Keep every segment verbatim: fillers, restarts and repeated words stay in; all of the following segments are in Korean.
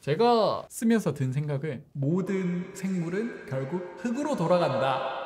제가 쓰면서 든 생각은 모든 생물은 결국 흙으로 돌아간다.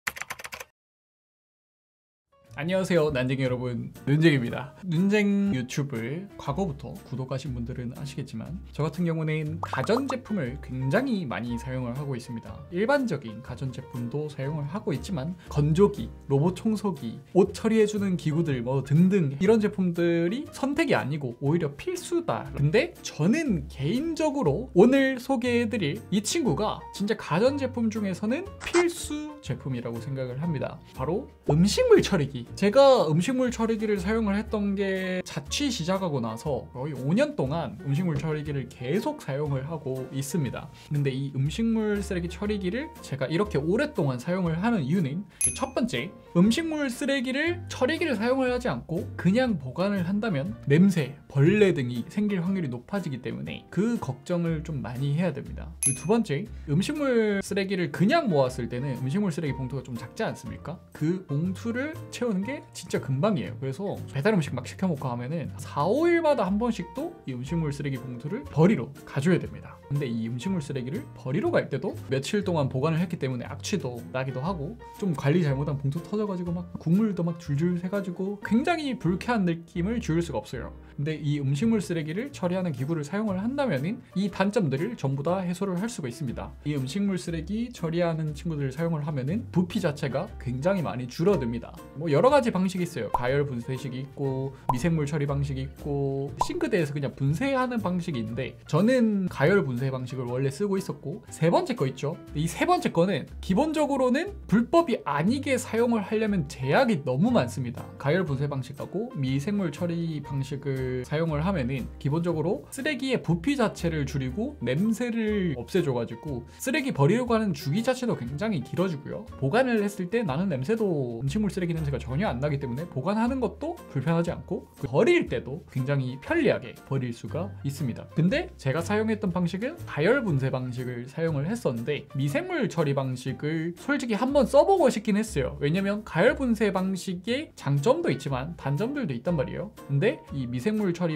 안녕하세요 난쟁이 여러분, 눈쟁입니다. 눈쟁 유튜브를 과거부터 구독하신 분들은 아시겠지만 저 같은 경우는 가전제품을 굉장히 많이 사용을 하고 있습니다. 일반적인 가전제품도 사용을 하고 있지만 건조기, 로봇 청소기, 옷 처리해주는 기구들 뭐 등등 이런 제품들이 선택이 아니고 오히려 필수다. 근데 저는 개인적으로 오늘 소개해드릴 이 친구가 진짜 가전제품 중에서는 필수 제품이라고 생각을 합니다. 바로 음식물 처리기. 제가 음식물 처리기를 사용을 했던 게 자취 시작하고 나서 거의 오 년 동안 음식물 처리기를 계속 사용을 하고 있습니다. 근데 이 음식물 쓰레기 처리기를 제가 이렇게 오랫동안 사용을 하는 이유는 첫 번째, 음식물 쓰레기를 처리기를 사용을 하지 않고 그냥 보관을 한다면 냄새, 벌레 등이 생길 확률이 높아지기 때문에 그 걱정을 좀 많이 해야 됩니다. 두 번째, 음식물 쓰레기를 그냥 모았을 때는 음식물 쓰레기 봉투가 좀 작지 않습니까? 그 봉투를 채우는 게 진짜 금방이에요. 그래서 배달 음식 막 시켜 먹고 하면은 사, 오 일마다 한 번씩도 이 음식물 쓰레기 봉투를 버리러 가줘야 됩니다. 근데 이 음식물 쓰레기를 버리러 갈 때도 며칠 동안 보관을 했기 때문에 악취도 나기도 하고 좀 관리 잘못한 봉투 터져가지고 막 국물도 막 줄줄 새가지고 굉장히 불쾌한 느낌을 지울 수가 없어요. 근데 이 음식물 쓰레기를 처리하는 기구를 사용을 한다면은 이 단점들을 전부 다 해소를 할 수가 있습니다. 이 음식물 쓰레기 처리하는 친구들을 사용을 하면은 부피 자체가 굉장히 많이 줄어듭니다. 뭐 여러 가지 방식이 있어요. 가열 분쇄식이 있고 미생물 처리 방식이 있고 싱크대에서 그냥 분쇄하는 방식이 있는데 저는 가열 분쇄 방식을 원래 쓰고 있었고, 세 번째 거 있죠. 이 세 번째 거는 기본적으로는 불법이 아니게 사용을 하려면 제약이 너무 많습니다. 가열 분쇄 방식하고 미생물 처리 방식을 사용을 하면은 기본적으로 쓰레기의 부피 자체를 줄이고 냄새를 없애줘가지고 쓰레기 버리려고 하는 주기 자체도 굉장히 길어지고요. 보관을 했을 때 나는 냄새도 음식물 쓰레기 냄새가 전혀 안 나기 때문에 보관하는 것도 불편하지 않고 버릴 때도 굉장히 편리하게 버릴 수가 있습니다. 근데 제가 사용했던 방식은 가열 분쇄 방식을 사용을 했었는데 미생물 처리 방식을 솔직히 한번 써보고 싶긴 했어요. 왜냐면 가열 분쇄 방식의 장점도 있지만 단점들도 있단 말이에요. 근데 이 미생물 처리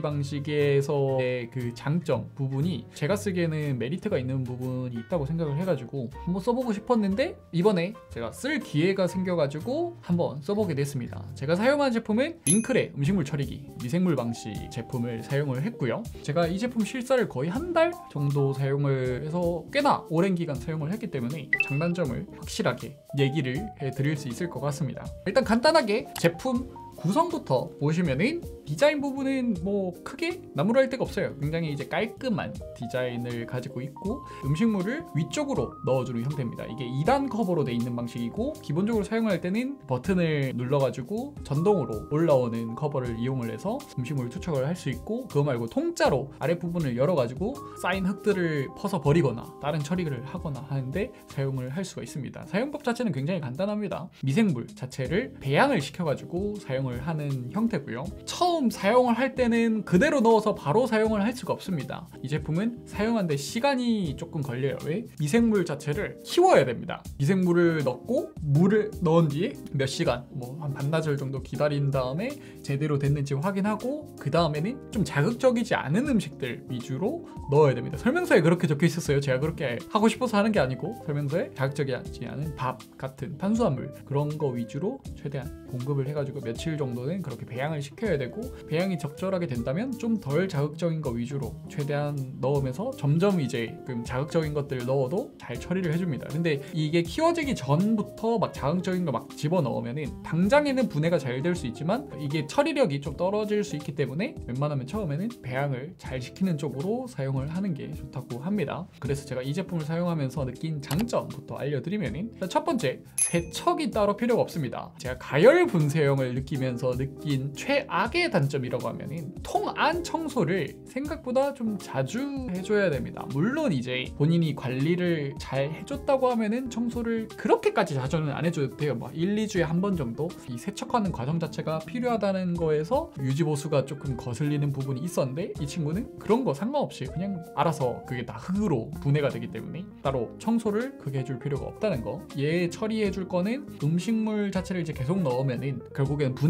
방식에서의 그 장점 부분이 제가 쓰기에는 메리트가 있는 부분이 있다고 생각을 해가지고 한번 써보고 싶었는데 이번에 제가 쓸 기회가 생겨가지고 한번 써보게 됐습니다. 제가 사용한 제품은 링클의 음식물 처리기 미생물 방식 제품을 사용을 했고요. 제가 이 제품 실사를 거의 한 달 정도 사용을 해서 꽤나 오랜 기간 사용을 했기 때문에 장단점을 확실하게 얘기를 해드릴 수 있을 것 같습니다. 일단 간단하게 제품 구성부터 보시면은 디자인 부분은 뭐 크게 나무랄 데가 없어요. 굉장히 이제 깔끔한 디자인을 가지고 있고 음식물을 위쪽으로 넣어주는 형태입니다. 이게 이 단 커버로 되어 있는 방식이고 기본적으로 사용할 때는 버튼을 눌러가지고 전동으로 올라오는 커버를 이용을 해서 음식물을 투척을 할 수 있고, 그거 말고 통짜로 아랫부분을 열어가지고 쌓인 흙들을 퍼서 버리거나 다른 처리를 하거나 하는데 사용을 할 수가 있습니다. 사용법 자체는 굉장히 간단합니다. 미생물 자체를 배양을 시켜가지고 사용을 하는 형태고요. 처음 사용을 할 때는 그대로 넣어서 바로 사용을 할 수가 없습니다. 이 제품은 사용하는데 시간이 조금 걸려요. 왜? 미생물 자체를 키워야 됩니다. 미생물을 넣고 물을 넣은 뒤에 몇 시간, 뭐 한 반나절 정도 기다린 다음에 제대로 됐는지 확인하고 그 다음에는 좀 자극적이지 않은 음식들 위주로 넣어야 됩니다. 설명서에 그렇게 적혀 있었어요. 제가 그렇게 하고 싶어서 하는 게 아니고 설명서에 자극적이지 않은 밥 같은 탄수화물 그런 거 위주로 최대한 공급을 해가지고 며칠 정도는 그렇게 배양을 시켜야 되고, 배양이 적절하게 된다면 좀 덜 자극적인 거 위주로 최대한 넣으면서 점점 이제 좀 자극적인 것들을 넣어도 잘 처리를 해줍니다. 근데 이게 키워지기 전부터 막 자극적인 거 막 집어넣으면은 당장에는 분해가 잘 될 수 있지만 이게 처리력이 좀 떨어질 수 있기 때문에 웬만하면 처음에는 배양을 잘 시키는 쪽으로 사용을 하는 게 좋다고 합니다. 그래서 제가 이 제품을 사용하면서 느낀 장점부터 알려드리면은 첫 번째, 세척이 따로 필요가 없습니다. 제가 가열 분쇄형을 느끼면서 느낀 최악의 단점이라고 하면은 통 안 청소를 생각보다 좀 자주 해줘야 됩니다. 물론 이제 본인이 관리를 잘 해줬다고 하면은 청소를 그렇게까지 자주는 안 해줘도 돼요. 뭐 일, 이 주에 한 번 정도 이 세척하는 과정 자체가 필요하다는 거에서 유지보수가 조금 거슬리는 부분이 있었는데 이 친구는 그런 거 상관없이 그냥 알아서 그게 다 흙으로 분해가 되기 때문에 따로 청소를 크게 해줄 필요가 없다는 거. 얘 처리해줄 거는 음식물 자체를 이제 계속 넣으면은 결국엔 분해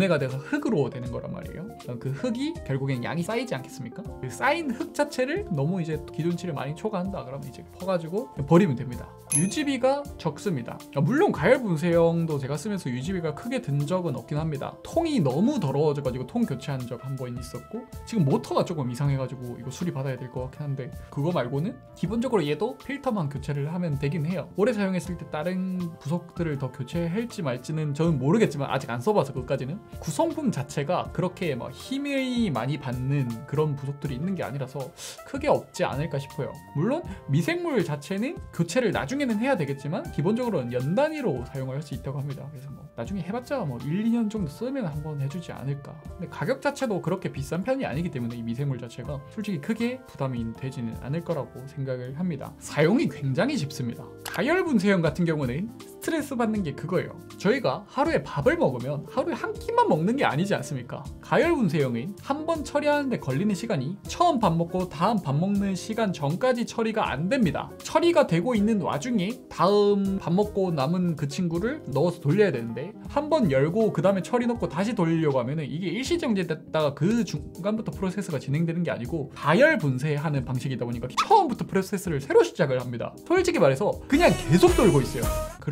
분해가 돼서 흙으로 되는 거란 말이에요. 그 흙이 결국엔 양이 쌓이지 않겠습니까? 그 쌓인 흙 자체를 너무 이제 기존치를 많이 초과한다 그러면 이제 퍼가지고 버리면 됩니다. 유지비가 적습니다. 물론 가열 분쇄형도 제가 쓰면서 유지비가 크게 든 적은 없긴 합니다. 통이 너무 더러워져가지고 통 교체한 적 한 번 있었고, 지금 모터가 조금 이상해가지고 이거 수리 받아야 될 것 같긴 한데, 그거 말고는 기본적으로 얘도 필터만 교체를 하면 되긴 해요. 오래 사용했을 때 다른 구석들을 더 교체할지 말지는 저는 모르겠지만 아직 안 써봐서 그것까지는. 구성품 자체가 그렇게 막 힘이 많이 받는 그런 부속들이 있는 게 아니라서 크게 없지 않을까 싶어요. 물론 미생물 자체는 교체를 나중에는 해야 되겠지만 기본적으로는 연 단위로 사용을 할 수 있다고 합니다. 그래서 뭐 나중에 해봤자 뭐 일, 이 년 정도 쓰면 한번 해주지 않을까. 근데 가격 자체도 그렇게 비싼 편이 아니기 때문에 이 미생물 자체가 솔직히 크게 부담이 되지는 않을 거라고 생각을 합니다. 사용이 굉장히 쉽습니다. 가열 분쇄형 같은 경우는 스트레스 받는 게 그거예요. 저희가 하루에 밥을 먹으면 하루에 한 끼만 먹는 게 아니지 않습니까? 가열 분쇄형은 한 번 처리하는데 걸리는 시간이 처음 밥 먹고 다음 밥 먹는 시간 전까지 처리가 안 됩니다. 처리가 되고 있는 와중에 다음 밥 먹고 남은 그 친구를 넣어서 돌려야 되는데, 한 번 열고 그 다음에 처리 넣고 다시 돌리려고 하면은 이게 일시정지 됐다가 그 중간부터 프로세스가 진행되는 게 아니고 가열 분쇄하는 방식이다 보니까 처음부터 프로세스를 새로 시작을 합니다. 솔직히 말해서 그냥 계속 돌고 있어요.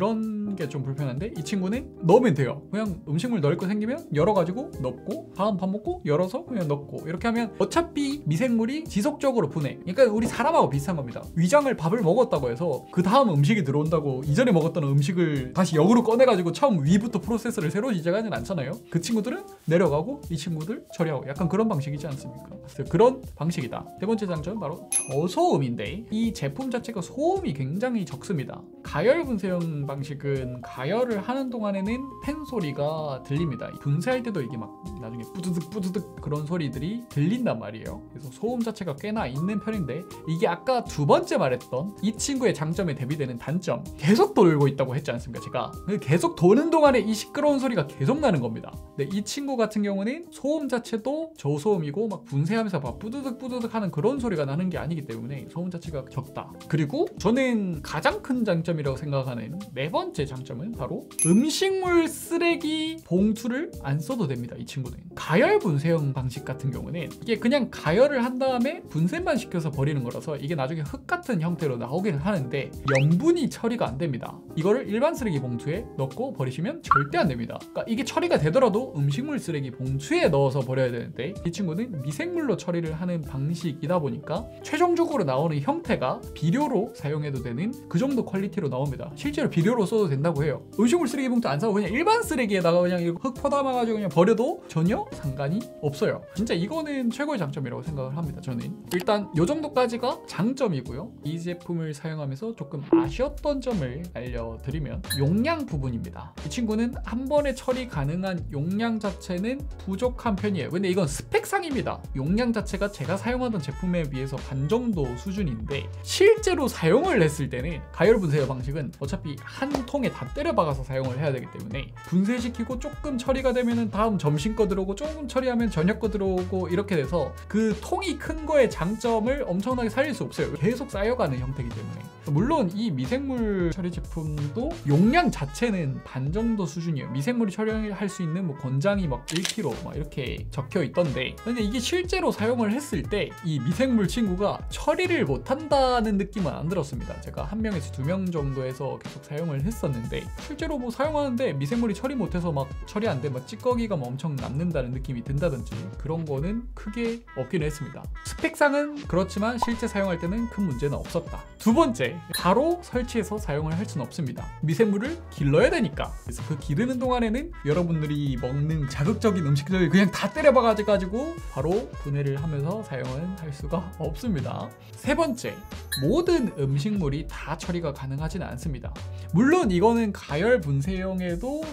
그런 게 좀 불편한데 이 친구는 넣으면 돼요. 그냥 음식물 넣을 거 생기면 열어가지고 넣고 다음 밥 먹고 열어서 그냥 넣고, 이렇게 하면 어차피 미생물이 지속적으로 분해. 그러니까 우리 사람하고 비슷한 겁니다. 위장을 밥을 먹었다고 해서 그 다음 음식이 들어온다고 이전에 먹었던 음식을 다시 역으로 꺼내가지고 처음 위부터 프로세스를 새로 시작하진 않잖아요. 그 친구들은 내려가고 이 친구들 처리하고, 약간 그런 방식이지 않습니까? 그래서 그런 방식이다. 세 번째 장점은 바로 저소음인데, 이 제품 자체가 소음이 굉장히 적습니다. 가열 분쇄형 방식은 가열을 하는 동안에는 팬 소리가 들립니다. 분쇄할 때도 이게 막 나중에 뿌드득 뿌드득 그런 소리들이 들린단 말이에요. 그래서 소음 자체가 꽤나 있는 편인데, 이게 아까 두 번째 말했던 이 친구의 장점에 대비되는 단점, 계속 돌고 있다고 했지 않습니까? 제가 계속 도는 동안에 이 시끄러운 소리가 계속 나는 겁니다. 근데 이 친구 같은 경우는 소음 자체도 저소음이고 막 분쇄하면서 막 뿌드득 뿌드득 하는 그런 소리가 나는 게 아니기 때문에 소음 자체가 적다. 그리고 저는 가장 큰 장점이라고 생각하는 네 번째 장점은 바로 음식물 쓰레기 봉투를 안 써도 됩니다. 이 친구는 가열 분쇄형 방식 같은 경우는 이게 그냥 가열을 한 다음에 분쇄만 시켜서 버리는 거라서 이게 나중에 흙 같은 형태로 나오기는 하는데 염분이 처리가 안 됩니다. 이거를 일반 쓰레기 봉투에 넣고 버리시면 절대 안 됩니다. 그러니까 이게 처리가 되더라도 음식물 쓰레기 봉투에 넣어서 버려야 되는데, 이 친구는 미생물로 처리를 하는 방식이다 보니까 최종적으로 나오는 형태가 비료로 사용해도 되는 그 정도 퀄리티로 나옵니다. 실제로 비료로 써도 된다고 해요. 음식물 쓰레기 봉투 안 사고 그냥 일반 쓰레기에다가 그냥 흙 퍼담아가지고 그냥 버려도 전혀 상관이 없어요. 진짜 이거는 최고의 장점이라고 생각을 합니다. 저는 일단 이 정도까지가 장점이고요. 이 제품을 사용하면서 조금 아쉬웠던 점을 알려드리면 용량 부분입니다. 이 친구는 한 번에 처리 가능한 용량 자체는 부족한 편이에요. 근데 이건 스펙상입니다. 용량 자체가 제가 사용하던 제품에 비해서 반 정도 수준인데, 실제로 사용을 했을 때는 가열 분쇄 방식은 어차피 한 통에 다 때려 박아서 사용을 해야 되기 때문에 분쇄시키고 조금 처리가 되면은 다음 점심 거 들어오고 조금 처리하면 저녁 거 들어오고 이렇게 돼서 그 통이 큰 거의 장점을 엄청나게 살릴 수 없어요. 계속 쌓여가는 형태이기 때문에. 물론 이 미생물 처리 제품도 용량 자체는 반 정도 수준이에요. 미생물이 처리할 수 있는 뭐 권장이 막 일 킬로그램 막 이렇게 적혀 있던데, 근데 이게 실제로 사용을 했을 때 이 미생물 친구가 처리를 못한다는 느낌은 안 들었습니다. 제가 한 명에서 두 명 정도에서 계속 사용을 했었는데, 실제로 뭐 사용하는데 미생물이 처리 못해서 막 처리 안 돼, 막 찌꺼기가 막 엄청 남는다는 느낌이 든다든지 그런 거는 크게 없긴 했습니다. 스펙상은 그렇지만 실제 사용할 때는 큰 문제는 없었다. 두 번째, 바로 설치해서 사용을 할 수는 없습니다. 미생물을 길러야 되니까. 그래서 그 기르는 동안에는 여러분들이 먹는 자극적인 음식들을 그냥 다 때려박아가지고 바로 분해를 하면서 사용은 할 수가 없습니다. 세 번째, 모든 음식물이 다 처리가 가능하지는 않습니다. 물론 이거는 가열 분쇄형에도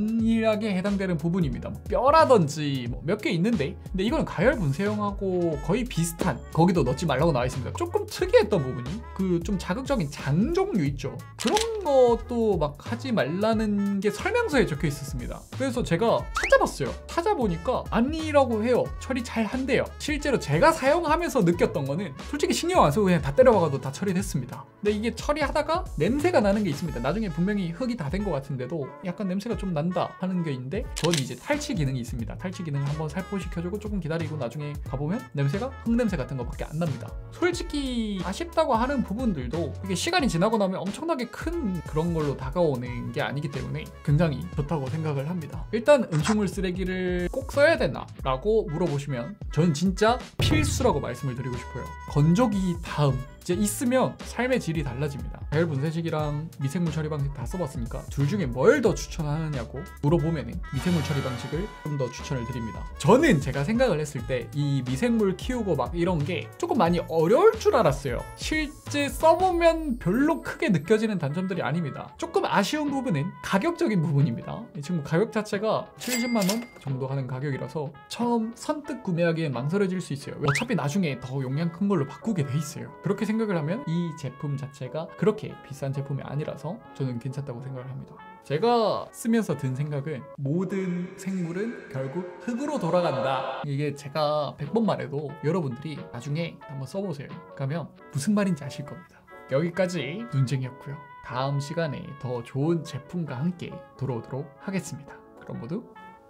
동일하게 해당되는 부분입니다. 뭐 뼈라든지 뭐 몇 개 있는데, 근데 이건 가열 분쇄형하고 거의 비슷한, 거기도 넣지 말라고 나와 있습니다. 조금 특이했던 부분이 그 좀 자극적인 장 종류 있죠. 그런 같은 것도 막 하지 말라는 게 설명서에 적혀 있었습니다. 그래서 제가 찾아봤어요. 찾아보니까 아니라고 해요. 처리 잘 한대요. 실제로 제가 사용하면서 느꼈던 거는 솔직히 신경 안 쓰고 그냥 다 때려박아도 다 처리됐습니다. 근데 이게 처리하다가 냄새가 나는 게 있습니다. 나중에 분명히 흙이 다 된 것 같은데도 약간 냄새가 좀 난다 하는 게 있는데, 그건 이제 탈취 기능이 있습니다. 탈취 기능 한번 살포시켜주고 조금 기다리고 나중에 가보면 냄새가 흙냄새 같은 거밖에 안 납니다. 솔직히 아쉽다고 하는 부분들도 이게 시간이 지나고 나면 엄청나게 큰 그런 걸로 다가오는 게 아니기 때문에 굉장히 좋다고 생각을 합니다. 일단 음식물 쓰레기를 꼭 써야 되나? 라고 물어보시면 저는 진짜 필수라고 말씀을 드리고 싶어요. 건조기 다음 이제 있으면 삶의 질이 달라집니다. 자율 분쇄식이랑 미생물 처리 방식 다 써봤으니까 둘 중에 뭘 더 추천하느냐고 물어보면 미생물 처리 방식을 좀 더 추천을 드립니다. 저는 제가 생각을 했을 때 이 미생물 키우고 막 이런 게 조금 많이 어려울 줄 알았어요. 실제 써보면 별로 크게 느껴지는 단점들이 아닙니다. 조금 아쉬운 부분은 가격적인 부분입니다. 지금 가격 자체가 칠십만 원 정도 하는 가격이라서 처음 선뜻 구매하기엔 망설여질 수 있어요. 어차피 나중에 더 용량 큰 걸로 바꾸게 돼 있어요. 그렇게 생각을 하면 이 제품 자체가 그렇게 비싼 제품이 아니라서 저는 괜찮다고 생각을 합니다. 제가 쓰면서 든 생각은 모든 생물은 결국 흙으로 돌아간다. 이게 제가 백 번 말해도 여러분들이 나중에 한번 써보세요. 그러면 무슨 말인지 아실 겁니다. 여기까지 눈쟁이였고요. 다음 시간에 더 좋은 제품과 함께 돌아오도록 하겠습니다. 그럼 모두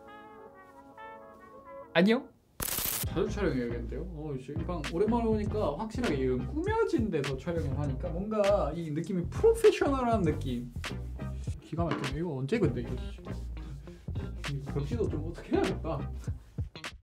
안녕. 자주 촬영해야겠는데요? 어, 이 방 오랜만에 오니까 확실하게 이런 꾸며진 데서 촬영을 하니까 뭔가 이 느낌이 프로페셔널한 느낌. 기가 막히네. 이거 언제 근데 이거 벽지도 좀 어떻게 해야겠다.